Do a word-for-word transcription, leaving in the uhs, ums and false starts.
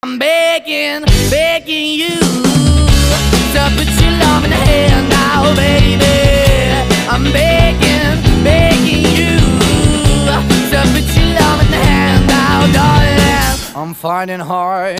I'm begging, begging you to put your love in the hand now, baby. I'm begging, begging you to put your love in the hand now, darling. I'm finding hard